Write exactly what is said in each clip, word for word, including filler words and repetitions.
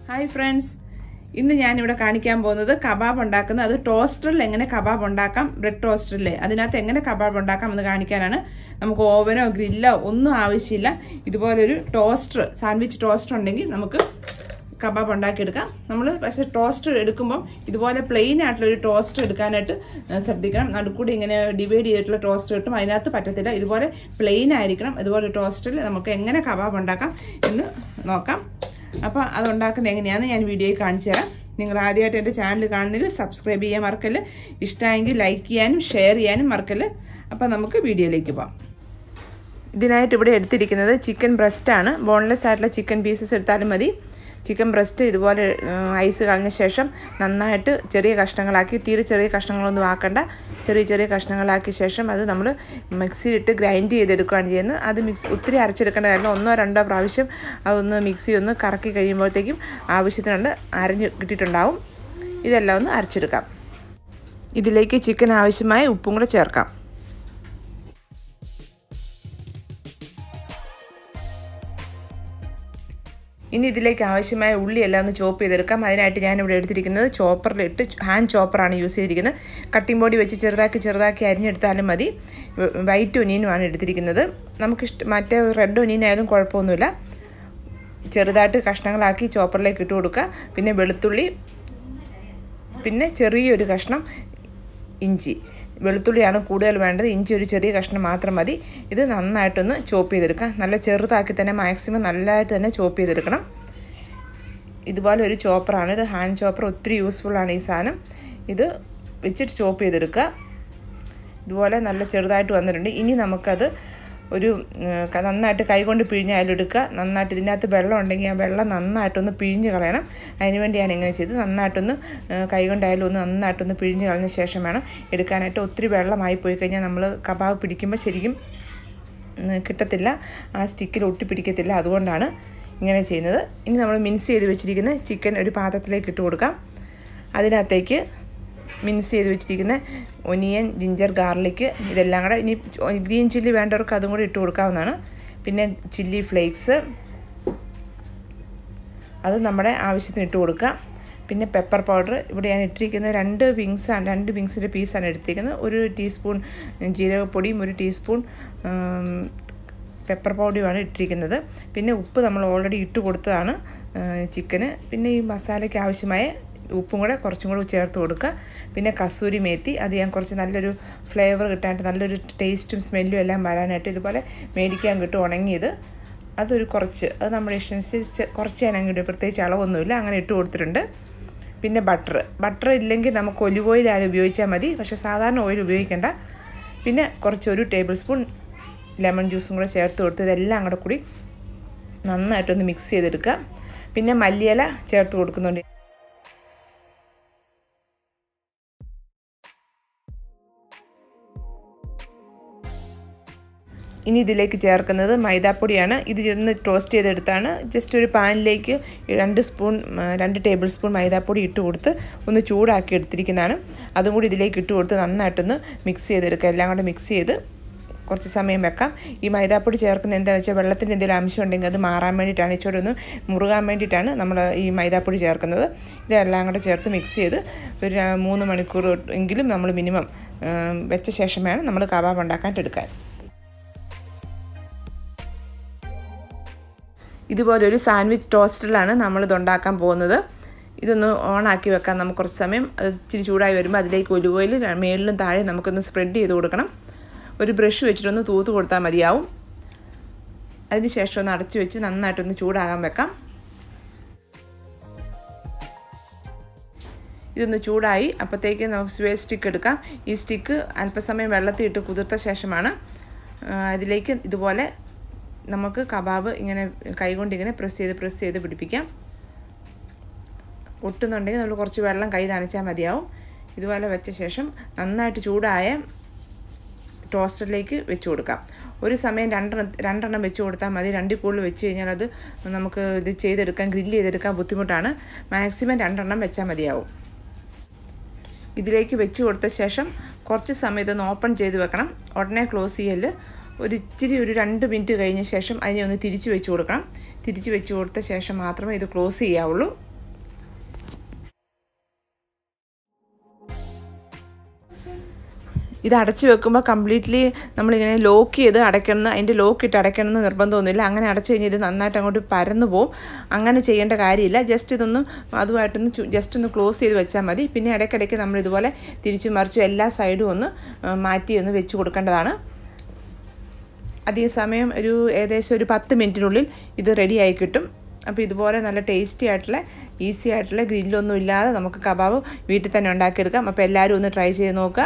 Hi friends, ഇന്ന് ഞാൻ ഇവിടെ കാണിക്കാൻ പോകുന്നത് കബാബ് ഉണ്ടാക്കുന്നത് അത് ടോസ്റ്ററിൽ എങ്ങനെ കബാബ് ഉണ്ടാക്കാം ബ്രെഡ് ടോസ്റ്ററിൽ അതിനകത്ത് എങ്ങനെ കബാബ് ഉണ്ടാക്കാം എന്ന് കാണിക്കാനാണ് നമുക്ക് ഓവനോ ഗ്രില്ലോ ഒന്നും ആവശ്യമില്ല ഇതുപോലെ ഒരു ടോസ്റ്റർ സാൻഡ്വിച്ച് ടോസ്റ്റർ ഉണ്ടെങ്കിൽ നമുക്ക് കബാബ് ഉണ്ടാക്കി എടുക്കാം നമ്മൾ പക്ഷേ ടോസ്റ്റർ എടുക്കുമ്പോൾ ഇതുപോലെ പ്ലെയിൻ ആയിട്ടുള്ള ഒരു ടോസ്റ്റർ എടുക്കാനായിട്ട് ശ്രദ്ധിക്കണം നടുക്കൂടി ഇങ്ങനെ ഡിവൈഡ് ചെയ്തിട്ടുള്ള ടോസ്റ്റർ കിട്ടും അതിനകത്ത് പറ്റത്തില്ല ഇതുപോലെ പ്ലെയിൻ ആയിരിക്കണം ഇതുപോലെ ടോസ്റ്ററിൽ നമുക്ക് എങ്ങനെ കബാബ് ഉണ്ടാക്കാം എന്ന് നോക്കാം അപ്പോൾ അത് ഉണ്ടാക്കുന്നത് എങ്ങനെയാണെന്ന് ഞാൻ വീഡിയോയിൽ കാണിച്ചു തരാം നിങ്ങൾ ആദ്യമായിട്ട് എൻ്റെ ചാനൽ കാണുന്നെങ്കിൽ സബ്സ്ക്രൈബ് ചെയ്യാൻ മറക്കല്ല് ഇഷ്ടമായെങ്കിൽ ലൈക്ക് ചെയ്യാനും ഷെയർ ചെയ്യാനും മറക്കല്ല് അപ്പോൾ നമുക്ക് വീഡിയോയിലേക്ക് പോകാം ഇതിനായിട്ട് ഇവിടെ എടുത്തിരിക്കുന്നത് ചിക്കൻ ബ്രസ്റ്റാണ് ബോൺലെസ് ആയിട്ടുള്ള ചിക്കൻ പീസസ് എടുത്താലും മതി ചിക്കൻ ബ്രസ്റ്റ് ഇതുപോലെ ഐസ് കളഞ്ഞ ശേഷം നന്നായിട്ട് ചെറിയ കഷ്ണങ്ങളാക്കി തീരെ ചെറിയ കഷ്ണങ്ങളൊന്നും ആക്കണ്ട ചെറിയ ചെറിയ കഷ്ണങ്ങളാക്കിയ ശേഷം അത് നമ്മൾ മിക്സിയിലിട്ട് ഗ്രൈൻഡ് ചെയ്തെടുക്കുകയാണ് ചെയ്യുന്നത് അത് മിക്സ് ഒത്തിരി അരച്ചെടുക്കേണ്ട കാര്യം ഒന്നോ രണ്ടോ പ്രാവശ്യം അതൊന്ന് മിക്സി ഒന്ന് കറക്കി കഴിയുമ്പോഴത്തേക്കും ആവശ്യത്തിനുണ്ട് അരഞ്ഞ് കിട്ടിയിട്ടുണ്ടാവും ഇതെല്ലാം ഒന്ന് അരച്ചെടുക്കാം ഇതിലേക്ക് ചിക്കൻ ആവശ്യമായ ഉപ്പും കൂടെ ചേർക്കാം ഇനി ഇതിലേക്ക് ആവശ്യമായ ഉള്ളിയെല്ലാം ഒന്ന് ചോപ്പ് ചെയ്തെടുക്കാം അതിനായിട്ട് ഞാനിവിടെ എടുത്തിരിക്കുന്നത് ചോപ്പറിലിട്ട് ഹാൻഡ് ചോപ്പറാണ് യൂസ് ചെയ്തിരിക്കുന്നത് കട്ടിംഗ് ബോർഡ് വെച്ച് ചെറുതാക്കി ചെറുതാക്കി അരിഞ്ഞെടുത്താലും മതി വൈറ്റ് ഒനിയനുമാണ് എടുത്തിരിക്കുന്നത് നമുക്കിഷ്ടം മറ്റേ റെഡ് ഒനിയനായാലും കുഴപ്പമൊന്നുമില്ല ചെറുതായിട്ട് കഷ്ണങ്ങളാക്കി ചോപ്പറിലേക്ക് ഇട്ട് കൊടുക്കുക പിന്നെ വെളുത്തുള്ളി പിന്നെ ചെറിയൊരു കഷ്ണം ഇഞ്ചി വെളുത്തുള്ളിയാണ് കൂടുതൽ വേണ്ടത് ഇഞ്ചി ഒരു ചെറിയ കഷ്ണം മാത്രം മതി ഇത് നന്നായിട്ടൊന്ന് ചോപ്പ് ചെയ്തെടുക്കാം നല്ല ചെറുതാക്കി തന്നെ മാക്സിമം നല്ലതായിട്ട് തന്നെ ചോപ്പ് ചെയ്തെടുക്കണം ഇതുപോലെ ഒരു ചോപ്പറാണ് ഇത് ഹാൻഡ് ചോപ്പർ ഒത്തിരി യൂസ്ഫുള്ളാണ് ഈ സാധനം ഇത് വെച്ചിട്ട് ചോപ്പ് ചെയ്തെടുക്കുക ഇതുപോലെ നല്ല ചെറുതായിട്ട് വന്നിട്ടുണ്ട് ഇനി നമുക്കത് ഒരു നന്നായിട്ട് കൈകൊണ്ട് പിഴിഞ്ഞാലും എടുക്കുക നന്നായിട്ട് ഇതിനകത്ത് വെള്ളം ഉണ്ടെങ്കിൽ ആ വെള്ളം നന്നായിട്ടൊന്ന് പിഴിഞ്ഞ് കളയണം അതിന് വേണ്ടിയാണ് ഇങ്ങനെ ചെയ്തത് നന്നായിട്ടൊന്ന് കൈകൊണ്ടായാലും ഒന്ന് നന്നായിട്ടൊന്ന് പിഴിഞ്ഞ് കളഞ്ഞ ശേഷം വേണം എടുക്കാനായിട്ട് ഒത്തിരി വെള്ളമായി പോയി കഴിഞ്ഞാൽ നമ്മൾ കബാബ് പിടിക്കുമ്പോൾ ശരിക്കും കിട്ടത്തില്ല ആ സ്റ്റിക്കിൽ ഒട്ടി പിടിക്കത്തില്ല അതുകൊണ്ടാണ് ഇങ്ങനെ ചെയ്യുന്നത് ഇനി നമ്മൾ മിൻസ് ചെയ്ത് വെച്ചിരിക്കുന്ന ചിക്കൻ ഒരു പാത്രത്തിലേക്ക് ഇട്ട് കൊടുക്കാം അതിനകത്തേക്ക് മിൻസ് ചെയ്ത് വെച്ചിരിക്കുന്ന ഒനിയൻ ജിഞ്ചർ ഗാർലിക്ക് ഇതെല്ലാം കൂടെ ഇനി ഗ്രീൻ ചില്ലി വേണ്ടവർക്ക് അതും കൂടി ഇട്ട് കൊടുക്കാവുന്നതാണ് പിന്നെ ചില്ലി ഫ്ലേക്സ് അത് നമ്മുടെ ആവശ്യത്തിന് ഇട്ട് കൊടുക്കുക പിന്നെ പെപ്പർ പൗഡർ ഇവിടെ ഞാൻ ഇട്ടിരിക്കുന്നത് രണ്ട് വിങ്സാണ് രണ്ട് വിങ്സിൻ്റെ പീസാണ് എടുത്തിരിക്കുന്നത് ഒരു ടീസ്പൂൺ ജീരകപ്പൊടിയും ഒരു ടീസ്പൂൺ പെപ്പർ പൗഡറുമാണ് ഇട്ടിരിക്കുന്നത് പിന്നെ ഉപ്പ് നമ്മൾ ഓൾറെഡി ഇട്ട് കൊടുത്തതാണ് ചിക്കന് പിന്നെ ഈ മസാലയ്ക്ക് ആവശ്യമായ ഉപ്പും കൂടെ കുറച്ചും കൂടെ ചേർത്ത് കൊടുക്കുക പിന്നെ കസൂരി മേത്തി അത് ഞാൻ കുറച്ച് നല്ലൊരു ഫ്ലേവർ കിട്ടാനായിട്ട് നല്ലൊരു ടേസ്റ്റും സ്മെല്ലും എല്ലാം വരാനായിട്ട് ഇതുപോലെ മേടിക്കാൻ കിട്ടും ഉണങ്ങിയത് അതൊരു കുറച്ച് അത് നമ്മുടെ ഇഷ്ടമനുസരിച്ച് കുറച്ച് ഞാൻ അങ്ങോട്ട് പ്രത്യേകിച്ച് അളവൊന്നുമില്ല അങ്ങനെ ഇട്ട് കൊടുത്തിട്ടുണ്ട് പിന്നെ ബട്ടർ ബട്ടർ ഇല്ലെങ്കിൽ നമുക്ക് ഒലിവ് ഓയിൽ ആരും ഉപയോഗിച്ചാൽ മതി പക്ഷേ സാധാരണ ഓയിൽ ഉപയോഗിക്കേണ്ട പിന്നെ കുറച്ച് ഒരു ടേബിൾ സ്പൂൺ ലെമൺ ജ്യൂസും കൂടെ ചേർത്ത് കൊടുത്ത് ഇതെല്ലാം കൂടെ കൂടി നന്നായിട്ടൊന്ന് മിക്സ് ചെയ്തെടുക്കുക പിന്നെ മല്ലിയില ചേർത്ത് കൊടുക്കുന്നുണ്ട് ഇനി ഇതിലേക്ക് ചേർക്കുന്നത് മൈദാപ്പൊടിയാണ് ഇത് ഒന്ന് ടോസ്റ്റ് ചെയ്തെടുത്താണ് ജസ്റ്റ് ഒരു പാനിലേക്ക് രണ്ട് സ്പൂൺ രണ്ട് ടേബിൾ സ്പൂൺ മൈദാപ്പൊടി ഇട്ട് കൊടുത്ത് ഒന്ന് ചൂടാക്കി എടുത്തിരിക്കുന്നതാണ് അതും കൂടി ഇതിലേക്ക് ഇട്ട് കൊടുത്ത് നന്നായിട്ടൊന്ന് മിക്സ് ചെയ്തെടുക്കുക എല്ലാം കൂടെ മിക്സ് ചെയ്ത് കുറച്ച് സമയം വെക്കാം ഈ മൈദാപ്പൊടി ചേർക്കുന്നത് എന്താണെന്ന് വെച്ചാൽ വെള്ളത്തിൻ്റെ എന്തെങ്കിലും അംശം ഉണ്ടെങ്കിൽ അത് മാറാൻ വേണ്ടിയിട്ടാണ് ഇച്ചോടെ ഒന്ന് മുറുകാൻ വേണ്ടിയിട്ടാണ് നമ്മൾ ഈ മൈദാപ്പൊടി ചേർക്കുന്നത് ഇതെല്ലാം കൂടെ ചേർത്ത് മിക്സ് ചെയ്ത് ഒരു മൂന്ന് മണിക്കൂർ എങ്കിലും നമ്മൾ മിനിമം വെച്ച ശേഷം വേണം നമ്മൾ കബാബ് ഉണ്ടാക്കാനായിട്ട് എടുക്കാൻ ഇതുപോലൊരു സാൻഡ്വിച്ച് ടോസ്റ്ററിലാണ് നമ്മളിത് ഉണ്ടാക്കാൻ പോകുന്നത് ഇതൊന്ന് ഓണാക്കി വെക്കാം നമുക്ക് കുറച്ച് സമയം അത് ഇച്ചിരി ചൂടായി വരുമ്പോൾ അതിലേക്ക് ഒലിവ് ഓയിൽ മേളിലും താഴെ നമുക്കൊന്ന് സ്പ്രെഡ് ചെയ്ത് കൊടുക്കണം ഒരു ബ്രഷ് വെച്ചിട്ടൊന്ന് തൂത്ത് കൊടുത്താൽ മതിയാവും അതിന് ശേഷം ഒന്ന് അടച്ചു വെച്ച് നന്നായിട്ടൊന്ന് ചൂടാകാൻ വെക്കാം ഇതൊന്ന് ചൂടായി അപ്പോഴത്തേക്ക് നമുക്ക് സ്വേ സ്റ്റിക്ക് എടുക്കാം ഈ സ്റ്റിക്ക് അല്പസമയം വെള്ളത്തിൽ ഇട്ട് കുതിർത്ത ശേഷമാണ് അതിലേക്ക് ഇതുപോലെ നമുക്ക് കബാബ് ഇങ്ങനെ കൈകൊണ്ട് ഇങ്ങനെ പ്രസ് ചെയ്ത് പ്രസ് ചെയ്ത് പിടിപ്പിക്കാം ഒട്ടുന്നുണ്ടെങ്കിൽ നമ്മൾ കുറച്ച് വെള്ളം കൈ നനച്ചാൽ മതിയാവും ഇതുപോലെ വെച്ച ശേഷം നന്നായിട്ട് ചൂടായ ടോസ്റ്ററിലേക്ക് വെച്ച് കൊടുക്കാം ഒരു സമയം രണ്ടെണ്ണം രണ്ടെണ്ണം വെച്ച് കൊടുത്താൽ മതി രണ്ടിൽ കൂടുതൽ വെച്ച് കഴിഞ്ഞാൽ അത് നമുക്ക് ഇത് ചെയ്തെടുക്കാൻ ഗ്രില്ല് ചെയ്തെടുക്കാൻ ബുദ്ധിമുട്ടാണ് മാക്സിമം രണ്ടെണ്ണം വെച്ചാൽ മതിയാവും ഇതിലേക്ക് വെച്ച് കൊടുത്ത ശേഷം കുറച്ച് സമയം ഇതൊന്ന് ഓപ്പൺ ചെയ്ത് വെക്കണം ഉടനെ ക്ലോസ് ചെയ്യല് ഒരു ഇച്ചിരി ഒരു രണ്ട് മിനിറ്റ് കഴിഞ്ഞ ശേഷം അതിനെ ഒന്ന് തിരിച്ച് വെച്ച് കൊടുക്കണം തിരിച്ച് വെച്ച് കൊടുത്ത ശേഷം മാത്രമേ ഇത് ക്ലോസ് ചെയ്യാവുള്ളൂ ഇത് അടച്ച് വെക്കുമ്പോൾ കംപ്ലീറ്റ്ലി നമ്മളിങ്ങനെ ലോക്ക് ചെയ്ത് അടയ്ക്കണം, അതിൻ്റെ ലോക്ക് ഇട്ട് അടയ്ക്കണം എന്ന് നിർബന്ധമൊന്നുമില്ല. അങ്ങനെ അടച്ച് കഴിഞ്ഞാൽ ഇത് നന്നായിട്ട് അങ്ങോട്ട് പരന്നു പോവും. അങ്ങനെ ചെയ്യേണ്ട കാര്യമില്ല. ജസ്റ്റ് ഇതൊന്ന് അതുമായിട്ടൊന്ന് ജസ്റ്റ് ഒന്ന് ക്ലോസ് ചെയ്ത് വെച്ചാൽ മതി. പിന്നെ ഇടയ്ക്കിടയ്ക്ക് നമ്മൾ ഇതുപോലെ തിരിച്ചു മറിച്ചും എല്ലാ സൈഡും ഒന്ന് മാറ്റി ഒന്ന് വെച്ച് കൊടുക്കേണ്ടതാണ്. അതേസമയം ഒരു ഏകദേശം ഒരു പത്ത് മിനിറ്റിനുള്ളിൽ ഇത് റെഡിയായി കിട്ടും. അപ്പോൾ ഇതുപോലെ നല്ല ടേസ്റ്റി ആയിട്ടുള്ള ഈസി ആയിട്ടുള്ള ഗ്രില്ലൊന്നും ഇല്ലാതെ നമുക്ക് കബാബ് വീട്ടിൽ തന്നെ ഉണ്ടാക്കിയെടുക്കാം. അപ്പോൾ എല്ലാവരും ഒന്ന് ട്രൈ ചെയ്ത് നോക്കുക.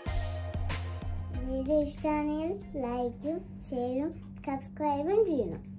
വീഡിയോ ഇഷ്ടമാണെങ്കിൽ ലൈക്കും ഷെയറും സബ്സ്ക്രൈബും ചെയ്യണം.